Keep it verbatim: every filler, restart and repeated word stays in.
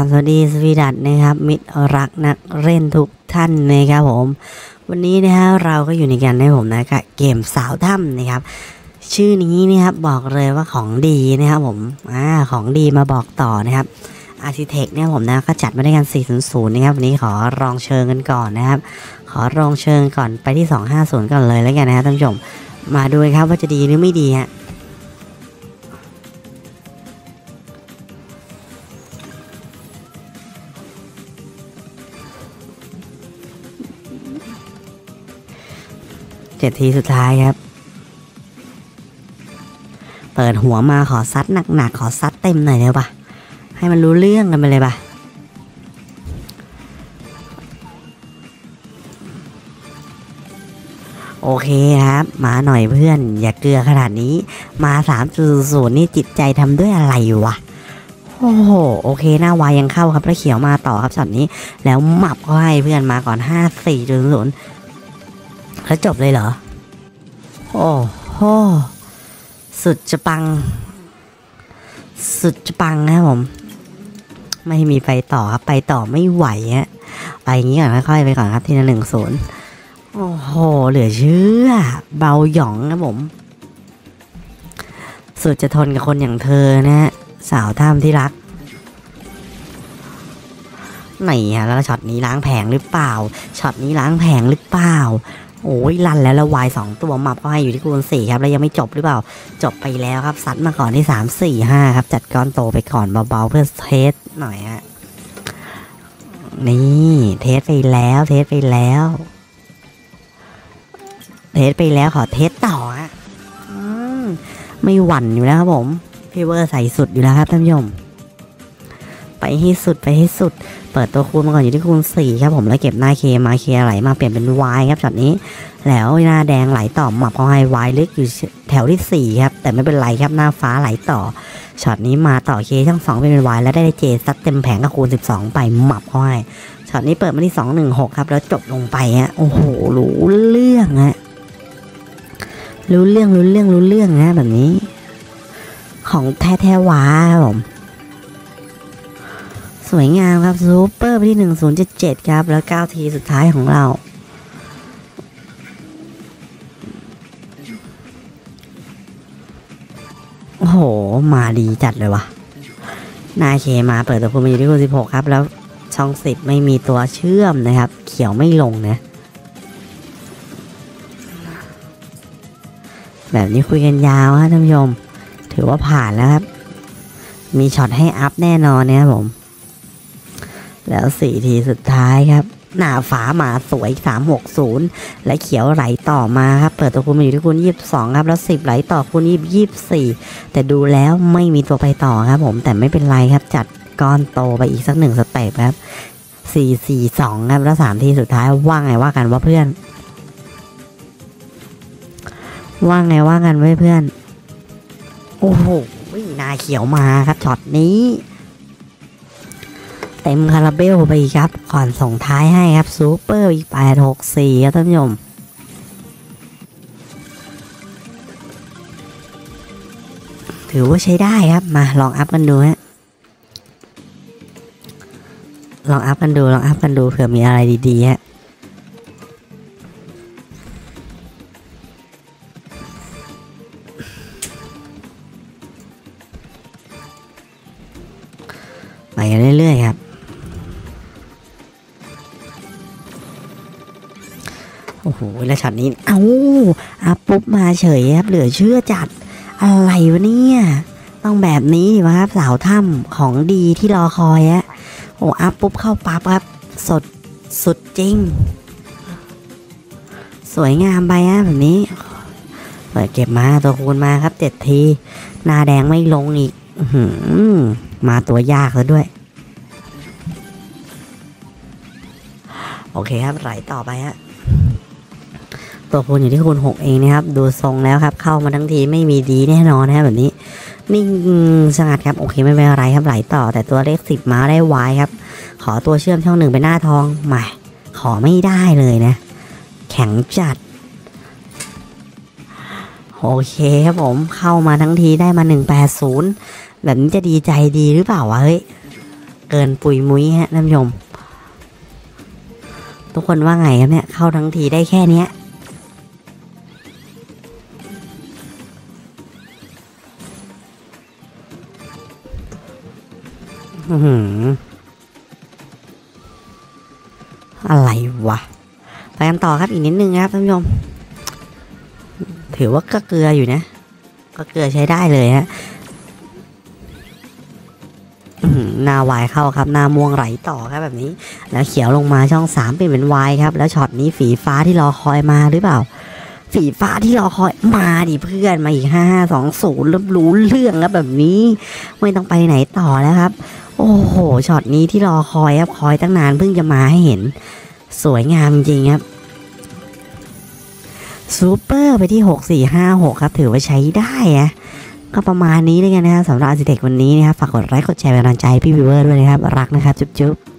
สวัสดีสวีดัตนะครับมิตรรักนักเล่นทุกท่านนะครับผมวันนี้นะฮะเราก็อยู่ในการให้ผมนะครับเกมสาวถ้ำนะครับชื่อนี้นะครับบอกเลยว่าของดีนะครับผมอ่าของดีมาบอกต่อนะครับอาร์คิเทคเนี่ยผมนะก็จัดมาด้วยกันสี่ศูนย์ศูนย์นะครับวันนี้ขอลองเชิงกันก่อนนะครับขอลองเชิงก่อนไปที่สองห้าศูนย์ก่อนเลยแล้วกันนะครับท่านผู้ชมมาดูครับว่าจะดีหรือไม่ดีฮะเจ็ดทีสุดท้ายครับเปิดหัวมาขอซัดหนักๆขอซัดเต็มหน่อยเลยปะให้มันรู้เรื่องกันไปเลยปะโอเคครับมาหน่อยเพื่อนอย่าเกลือขนาดนี้มาสามจุดศูนย์นี่จิตใจทำด้วยอะไรวะโอ้โหโอเคหน้าวายยังเข้าครับแล้วเขียวมาต่อครับช็อตนี้แล้วหมับก็ให้เพื่อนมาก่อนห้าสี่จุดศูนย์แล้วจบเลยเหรอโอ้โหสุดจะปังสุดจะปังนะผมไม่มีไปต่อครับไปต่อไม่ไหวฮะไปอย่างนี้ก่อนค่อยๆไปก่อนครับทีละหนึ่งศูนย์โอ้โหเหลือเชื่อเบาหยองนะผมสุดจะทนกับคนอย่างเธอนะฮะสาวถ้ำที่รักไหนฮะแล้วช็อตนี้ล้างแผงหรือเปล่าช็อตนี้ล้างแผงหรือเปล่าโอ้ยลั่นแล้วแล้ววายสองตัวมับก็ให้อยู่ที่คูณสี่ครับแล้วยังไม่จบหรือเปล่าจบไปแล้วครับซัดมาก่อนที่สามสี่ห้าครับจัดก้อนโตไปก่อนเบาๆเพื่อเทสหน่อยฮะนี่เทสไปแล้วเทสไปแล้วเทสไปแล้วขอเทสต่อฮะไม่หวั่นอยู่แล้วครับผมพี่เวอร์ใส่สุดอยู่แล้วครับท่านผู้ชมไปให้สุดไปให้สุดเปิดตัวคูณมาก่อนอยู่ที่คูณสี่ครับผมแล้วเก็บหน้าเคมาเคไหลมาเปลี่ยนเป็น Y ครับช็อตนี้แล้วหน้าแดงไหลต่อหมับเขาให้ Y ลึกอยู่แถวที่สี่ครับแต่ไม่เป็นไรครับหน้าฟ้าไหลต่อช็อตนี้มาต่อเคทั้งสองเป็น Y แล้วได้เจซัดเต็มแผงกับคูณสิบสองไปหมับเขาให้ช็อตนี้เปิดมาที่สองหนึ่งหกครับแล้วจบลงไปฮะโอ้โหรู้เรื่องฮะรู้เรื่องรู้เรื่องรู้เรื่องนะแบบนี้ของแท้แท้ว้าครับผมสวยงามครับซูเปอร์ไปที่หนึ่งศูนย์เจ็ดเจ็ดครับแล้วเก้าทีสุดท้ายของเราโอ้โหมาดีจัดเลยวะนาเคมาเปิดตัวพูมาอยู่ที่คูณสิบหกครับแล้วช่องสิบไม่มีตัวเชื่อมนะครับเขียวไม่ลงนะแบบนี้คุยกันยาวครับท่านผู้ชมถือว่าผ่านแล้วครับมีช็อตให้อัพแน่นอนนะครับผมแล้วสี่ทีสุดท้ายครับหน้าฝามาสวยสามหกศูนย์และเขียวไหลต่อมาครับเปิดตัวคูณมาอยู่ที่คูณยี่สิบสองครับแล้วสิบไหลต่อคูณยี่สิบสี่แต่ดูแล้วไม่มีตัวไปต่อครับผมแต่ไม่เป็นไรครับจัดก้อนโตไปอีกสักหนึ่งสเต็ปครับสี่สี่สองครับแล้วสามทีสุดท้ายว่าไงว่ากันว่าเพื่อนว่าไงว่ากันไว้เพื่อนโอ้โหนาเขียวมาครับช็อตนี้เต็มคาราเบลไปครับก่อนส่งท้ายให้ครับซูเปอร์อีกแปดหกสี่ครับท่านผู้ชมถือว่าใช้ได้ครับมาลองอัพกันดูฮะลองอัพกันดูลองอัพกันดูเผื่อมีอะไรดีๆฮะไปกันเรื่อยๆครับโอ้โหแล้วช็อตนี้เอ้าอัพปุ๊บมาเฉยครับเหลือเชื่อจัดอะไรวะเนี่ยต้องแบบนี้ดิวะครับสาวถ้ำของดีที่รอคอยฮะโอ้อัพปุ๊บเข้าปั๊บครับสดสุดจริงสวยงามไปฮะแบบนี้เปิดเก็บมาตัวคูณมาครับเจ็ดทีหน้าแดงไม่ลงอีกมาตัวยากแล้วด้วยโอเคครับไหลต่อไปฮะตัวคูณอยู่ที่คูณหกเองนะครับดูทรงแล้วครับเข้ามาทั้งทีไม่มีดีแน่นอนนะครับแบบนี้นิ่งสงัดครับโอเคไม่เป็นไรครับไหลต่อแต่ตัวเลขสิบมาได้วายครับขอตัวเชื่อมช่องหนึ่งไปหน้าทองไม่ขอไม่ได้เลยนะแข็งจัดโอเคครับผมเข้ามาทั้งทีได้มาหนึ่งแปดศูนย์แบบนี้จะดีใจดีหรือเปล่าวะเฮ้ยเกินปุยมุ้ยฮะท่านผู้ชมทุกคนว่าไงครับเนี่ยเข้าทั้งทีได้แค่เนี้ยอืออะไรวะไปกันต่อครับอีกนิดนึงครับท่านผู้ชมถือว่าก็เกลืออยู่นะก็เกลือใช้ได้เลยฮะหน้าวายเข้าครับหน้าม่วงไหลต่อครับแบบนี้แล้วเขียวลงมาช่องสามเปลี่ยนเป็นวายครับแล้วช็อตนี้ฝีฟ้าที่รอคอยมาหรือเปล่าฝีฟ้าที่รอคอยมาดิเพื่อนมาอีกห้าห้าสองศูนย์รับรู้เรื่องครับแบบนี้ไม่ต้องไปไหนต่อแล้วครับโอ้โหช็อตนี้ที่รอคอยครับคอยตั้งนานเพิ่งจะมาให้เห็นสวยงามจริงครับซูเปอร์ไปที่หกสี่ห้าหกครับถือว่าใช้ได้นะก็ประมาณนี้เลยกันนะครับสำหรับอาร์ซิเทควันนี้นะครับฝากกดไลค์กดแชร์เป็นกำลังใจพี่วิวเวอร์ด้วยนะครับรักนะครับจุ๊บๆ